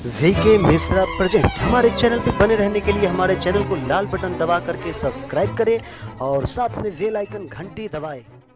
VK Mishra present. हमारे channel पर बने रहने के लिए हमारे चैनल को लाल बटन दबा करके सब्सक्राइब करें और साथ में बेल आइकन घंटी दबाएं।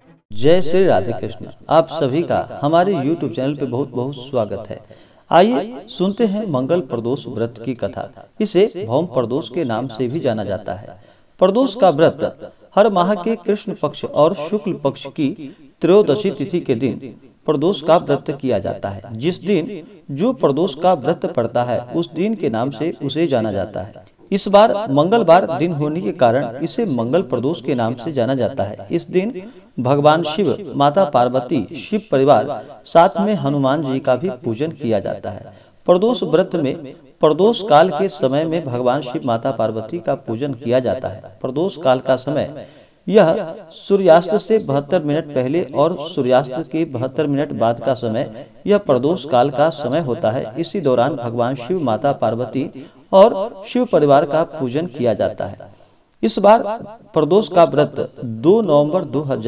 जय श्री राधे कृष्ण। आप सभी का हमारे YouTube चैनल पे बहुत बहुत स्वागत है। आइए सुनते हैं मंगल प्रदोष व्रत की कथा। इसे भौम प्रदोष के नाम से भी जाना जाता है। प्रदोष का व्रत हर माह के कृष्ण पक्ष और शुक्ल पक्ष की त्रयोदशी तिथि के दिन प्रदोष का व्रत किया जाता है। जिस दिन जो प्रदोष का व्रत पड़ता है उस दिन के नाम से उसे जाना जाता है। इस बार मंगलवार दिन होने के कारण इसे मंगल प्रदोष के नाम से जाना जाता है। इस दिन भगवान शिव, माता पार्वती, शिव परिवार, साथ में हनुमान जी का भी पूजन किया जाता है। प्रदोष व्रत में प्रदोष काल के समय में भगवान शिव, माता पार्वती का पूजन किया जाता है। प्रदोष काल का समय यह सूर्यास्त से 72 मिनट पहले और सूर्यास्त के 72 मिनट बाद का समय यह प्रदोष काल का समय होता है। इसी दौरान भगवान शिव, माता पार्वती और शिव परिवार का पूजन किया जाता है। इस बार प्रदोष का व्रत 2 नवंबर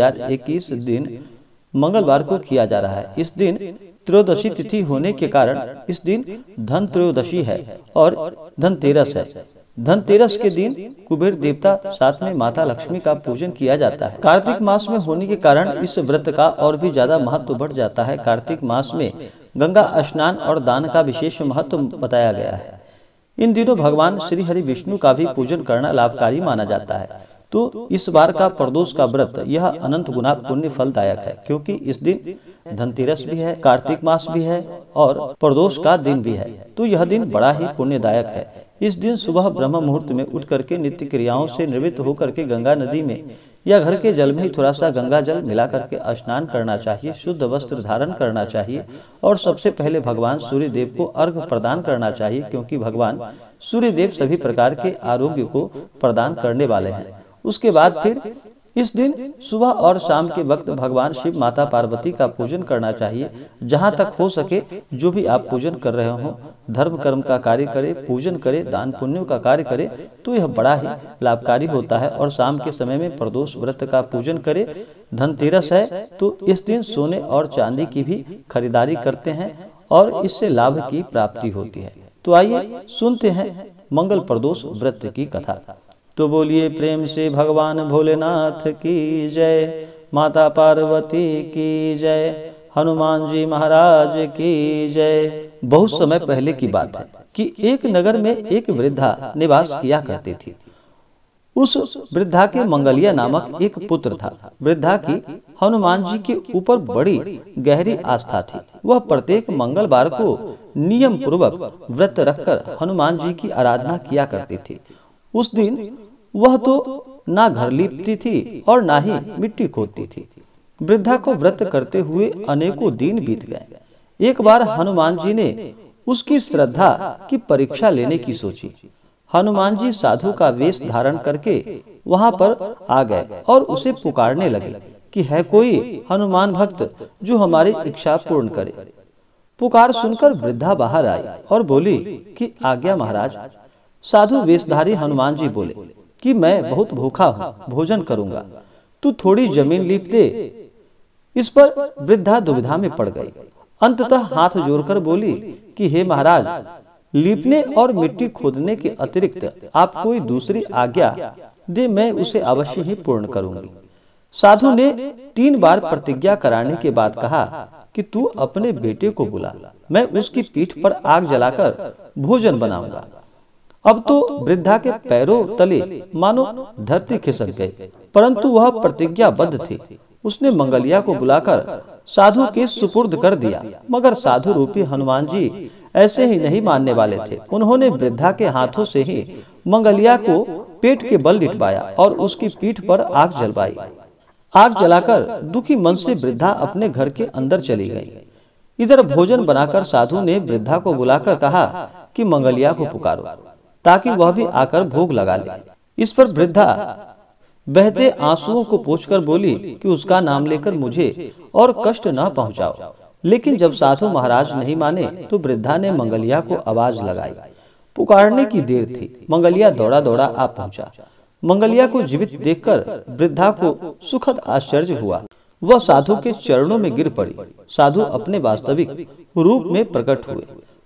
2021 दिन मंगलवार को किया जा रहा है। इस दिन त्रयोदशी तिथि होने के कारण इस दिन धन त्रयोदशी है और धनतेरस है। धनतेरस के दिन कुबेर देवता, साथ में माता लक्ष्मी का पूजन किया जाता है। कार्तिक मास में होने के कारण इस व्रत का और भी ज्यादा महत्व बढ़ जाता है। कार्तिक मास में गंगा स्नान और दान का विशेष महत्व बताया गया है। इन दिनों भगवान श्री हरि विष्णु का भी पूजन करना लाभकारी माना जाता है। तो इस बार का प्रदोष का व्रत यह अनंत गुना पुण्य फलदायक है, क्योंकि इस दिन धनतेरस भी है, कार्तिक मास भी है और प्रदोष का दिन भी है। तो यह दिन बड़ा ही पुण्यदायक है। इस दिन सुबह ब्रह्म मुहूर्त में उठ करके नित्य क्रियाओं से निवृत्त होकर के गंगा नदी में या घर के जल में ही थोड़ा सा गंगा जल मिला करके स्नान करना चाहिए। शुद्ध वस्त्र धारण करना चाहिए और सबसे पहले भगवान सूर्य देव को अर्घ्य प्रदान करना चाहिए, क्योंकि भगवान सूर्य देव सभी प्रकार के आरोग्य को प्रदान करने वाले हैं। उसके बाद फिर इस दिन सुबह और शाम के वक्त भगवान शिव, माता पार्वती का पूजन करना चाहिए। जहां तक हो सके जो भी आप पूजन कर रहे हो, धर्म कर्म का कार्य करे, पूजन करे, दान पुण्यों का कार्य करे, तो यह बड़ा ही लाभकारी होता है। और शाम के समय में प्रदोष व्रत का पूजन करे। धनतेरस है तो इस दिन सोने और चांदी की भी खरीदारी करते हैं और इससे लाभ की प्राप्ति होती है। तो आइए सुनते हैं मंगल प्रदोष व्रत की कथा। तो बोलिए प्रेम से भगवान भोलेनाथ की जय, माता पार्वती की जय, हनुमान जी महाराज की जय। बहुत समय पहले की बात है कि एक नगर में एक वृद्धा निवास किया करती थी। उस वृद्धा के मंगलिया नामक एक पुत्र था। वृद्धा की हनुमान जी के ऊपर बड़ी गहरी आस्था थी। वह प्रत्येक मंगलवार को नियम पूर्वक व्रत रखकर हनुमान जी की आराधना किया करती थी। उस दिन वह तो ना घर लीपती थी और ना ही मिट्टी खोदती थी। वृद्धा को व्रत करते हुए अनेकों दिन बीत गए। एक बार हनुमान जी ने उसकी श्रद्धा की परीक्षा लेने की सोची। हनुमान जी साधु का वेश धारण करके वहां पर आ गए और उसे पुकारने लगे कि है कोई हनुमान भक्त जो हमारी इच्छा पूर्ण करे। पुकार सुनकर वृद्धा बाहर आई और बोली कि आज्ञा महाराज। साधु वेशधारी हनुमान जी बोले कि मैं बहुत भूखा हूँ, भोजन करूंगा, तू थोड़ी जमीन लीप दे। इस पर वृद्धा दुविधा में पड़ गई। अंततः हाथ जोड़कर बोली कि हे महाराज, लीपने और मिट्टी खोदने के अतिरिक्त आप कोई दूसरी आज्ञा दे, मैं उसे अवश्य ही पूर्ण करूंगी। साधु ने 3 बार प्रतिज्ञा कराने के बाद कहा कि तू अपने बेटे को बुला, मैं उसकी पीठ पर आग जलाकर भोजन बनाऊंगा। अब तो वृद्धा के पैरों तले मानो धरती खिसक गई, परंतु वह प्रतिज्ञाबद्ध थी। उसने मंगलिया को बुलाकर साधु के सुपुर्द कर दिया, मगर साधु रूपी हनुमान जी ऐसे ही नहीं मानने वाले थे। उन्होंने वृद्धा के हाथों से ही मंगलिया को पेट के बल लिटवाया और उसकी पीठ पर आग जलवाई। आग जलाकर दुखी मन से वृद्धा अपने घर के अंदर चली गई। इधर भोजन बनाकर साधु ने वृद्धा को बुलाकर कहा कि मंगलिया को पुकारो ताकि वह भी आकर भोग लगा ले। इस पर वृद्धा बहते आंसुओं को पोंछकर बोली कि उसका नाम लेकर मुझे और कष्ट न पहुंचाओ। लेकिन जब साधु महाराज नहीं माने तो वृद्धा ने मंगलिया को आवाज लगाई। पुकारने की देर थी, मंगलिया दौड़ा दौड़ा आ पहुंचा। मंगलिया को जीवित देखकर वृद्धा को सुखद आश्चर्य हुआ। वह साधु के चरणों में गिर पड़ी। साधु अपने वास्तविक रूप में प्रकट हुए।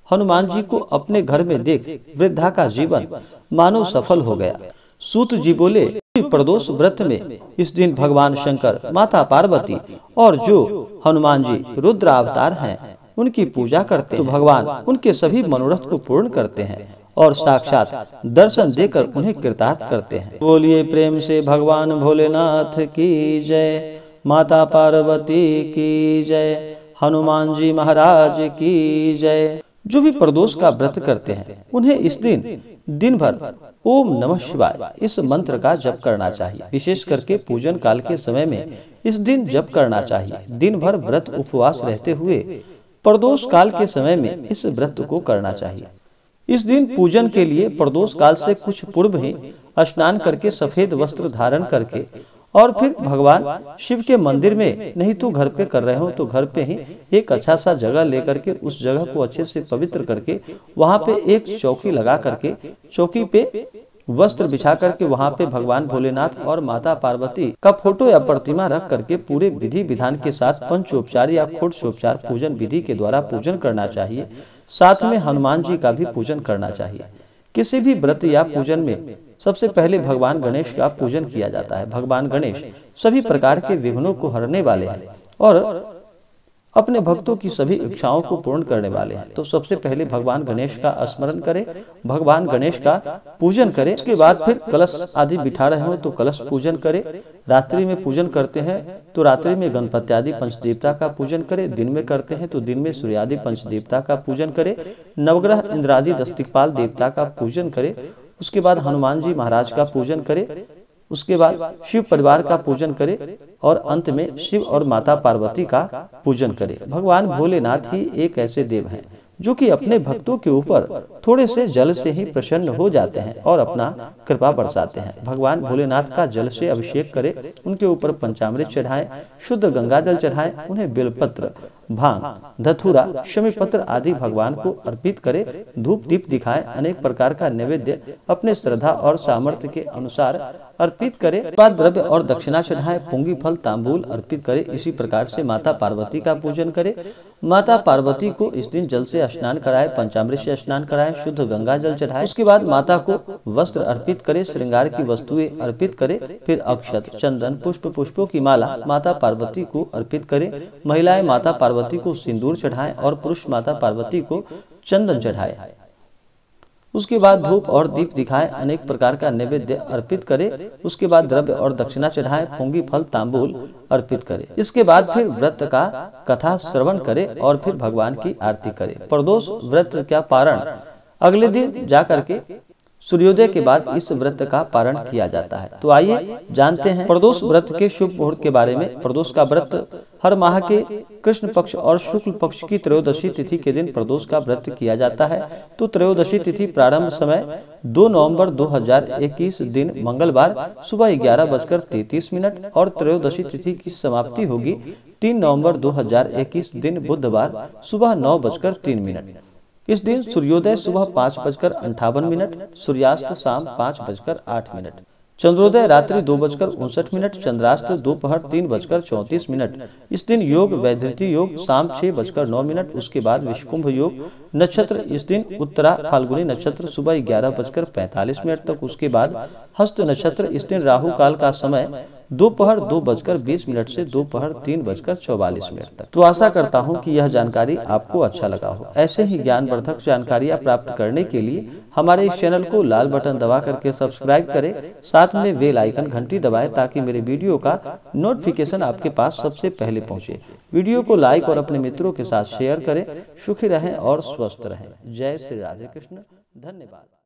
हनुमान जी को अपने घर में देख वृद्धा का जीवन मानो सफल हो गया। सूत जी बोले, प्रदोष व्रत में इस दिन भगवान शंकर, माता पार्वती और जो हनुमान जी रुद्र अवतार हैं उनकी पूजा करते हैं तो भगवान उनके सभी मनोरथ को पूर्ण करते हैं और साक्षात दर्शन देकर उन्हें कृतार्थ करते हैं। बोलिए प्रेम से भगवान भोलेनाथ की जय, माता पार्वती की जय, हनुमान जी महाराज की जय। जो भी प्रदोष का व्रत करते हैं उन्हें इस दिन भर ओम नमः शिवाय इस मंत्र का जप करना चाहिए। विशेष करके पूजन काल के समय में इस दिन जप करना चाहिए। दिन भर व्रत उपवास रहते हुए प्रदोष काल के समय में इस व्रत को करना चाहिए। इस दिन पूजन के लिए प्रदोष काल से कुछ पूर्व ही स्नान करके सफेद वस्त्र धारण करके और फिर भगवान शिव के मंदिर में, नहीं तो घर पे कर रहे हो तो घर पे ही एक अच्छा सा जगह लेकर के उस जगह को अच्छे से पवित्र करके वहां पे एक चौकी लगा करके चौकी पे वस्त्र बिछा करके वहां पे भगवान भोलेनाथ और माता पार्वती का फोटो या प्रतिमा रख करके पूरे विधि विधान के साथ पंचोपचार या षोडशोपचार पूजन विधि के द्वारा पूजन करना चाहिए। साथ में हनुमान जी का भी पूजन करना चाहिए। किसी भी व्रत या पूजन में सबसे पहले भगवान गणेश का पूजन किया जाता है। भगवान गणेश सभी प्रकार के विघ्नों को हरने वाले हैं और अपने भक्तों की सभी इच्छाओं को पूर्ण करने वाले हैं। तो सबसे पहले भगवान गणेश का स्मरण करें, भगवान गणेश का पूजन करें। उसके बाद फिर कलश आदि बिठा रहे हो तो कलश पूजन करें। रात्रि में पूजन करते हैं तो रात्रि में गणपति आदि पंचदेवता का पूजन करें। दिन में करते हैं तो दिन में सूर्य आदि पंचदेवता का पूजन करें। नवग्रह इंद्रादि दस्तिकपाल देवता का पूजन करें। उसके बाद हनुमान जी महाराज का पूजन करें। उसके बाद शिव परिवार का पूजन करें और अंत में शिव और माता पार्वती का पूजन करें। भगवान भोलेनाथ ही एक ऐसे देव हैं जो कि अपने भक्तों के ऊपर थोड़े से जल से ही प्रसन्न हो जाते हैं और अपना कृपा बरसाते हैं। भगवान भोलेनाथ का जल से अभिषेक करें, उनके ऊपर पंचामृत चढ़ाएं, शुद्ध गंगा जल चढ़ाएं, उन्हें बेलपत्र, भांग, धतूरा, शमी पत्र आदि भगवान को अर्पित करें, धूप दीप दिखाएं, अनेक प्रकार का नैवेद्य अपने श्रद्धा और सामर्थ्य के अनुसार अर्पित करें। बाद द्रव्य और दक्षिणा चढ़ाएं, पुंगी फल तांबूल अर्पित करें। इसी प्रकार से माता पार्वती का पूजन करें। माता पार्वती को इस दिन जल से स्नान कराएं, पंचामृत से स्नान कराएं, शुद्ध गंगा जल चढ़ाएं। उसके बाद माता को वस्त्र अर्पित करें, श्रृंगार की वस्तुएं अर्पित करें। फिर अक्षत, चंदन, पुष्पों की माला माता पार्वती को अर्पित करें। महिलाएं माता पार्वती को सिंदूर चढ़ाएं और पुरुष माता पार्वती को चंदन चढ़ाएं। उसके बाद धूप और दीप दिखाएं, अनेक प्रकार का नैवेद्य अर्पित करें। उसके बाद द्रव्य और दक्षिणा चढ़ाएं, पुंगी फल तांबूल अर्पित करें। इसके बाद फिर व्रत का कथा श्रवण करें और फिर भगवान की आरती करें। प्रदोष व्रत का पारण अगले दिन जा करके सूर्योदय के बाद इस व्रत का पारण किया जाता है। तो आइए जानते हैं प्रदोष व्रत के शुभ मुहूर्त के बारे में। प्रदोष का व्रत हर माह के कृष्ण पक्ष और शुक्ल पक्ष की त्रयोदशी तिथि के दिन प्रदोष का व्रत किया जाता है। तो त्रयोदशी तिथि प्रारंभ समय 2 नवंबर 2021 दिन मंगलवार सुबह 11:33 और त्रयोदशी तिथि की समाप्ति होगी 3 नवंबर 2021 दिन बुधवार सुबह 9:03। इस दिन सूर्योदय सुबह 5:58, सूर्यास्त शाम 5:08, चंद्रोदय रात्रि 2:59, चंद्रास्त दोपहर 3:34। इस दिन योग वैधृति योग शाम 6:09। उसके बाद विषकुंभ योग नक्षत्र इस दिन उत्तरा फाल्गुनी नक्षत्र सुबह 11:45 तक। उसके बाद हस्त नक्षत्र इस दिन राहु काल का समय दोपहर 2:20 से दोपहर 3:44 तक। तो आशा करता हूं कि यह जानकारी आपको अच्छा लगा हो। ऐसे ही ज्ञानवर्धक जानकारियां प्राप्त करने के लिए हमारे इस चैनल को लाल बटन दबा करके सब्सक्राइब करें, साथ में बेल आइकन घंटी दबाएं ताकि मेरे वीडियो का नोटिफिकेशन आपके पास सबसे पहले पहुंचे। वीडियो को लाइक और अपने मित्रों के साथ शेयर करें। सुखी रहें और स्वस्थ रहें। जय श्री राधे कृष्ण। धन्यवाद।